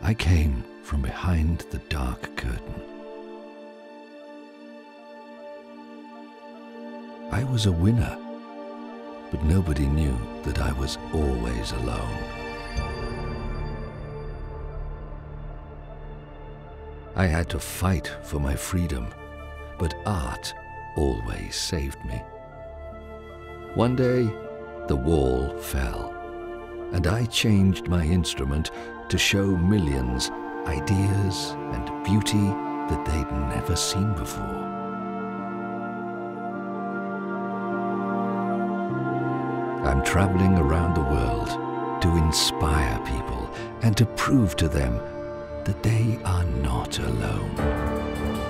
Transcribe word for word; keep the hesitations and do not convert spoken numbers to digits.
I came from behind the dark curtain. I was a winner, but nobody knew that I was always alone. I had to fight for my freedom, but art always saved me. One day, the wall fell, and I changed my instrument to show millions ideas and beauty that they'd never seen before. I'm traveling around the world to inspire people and to prove to them that they are not alone.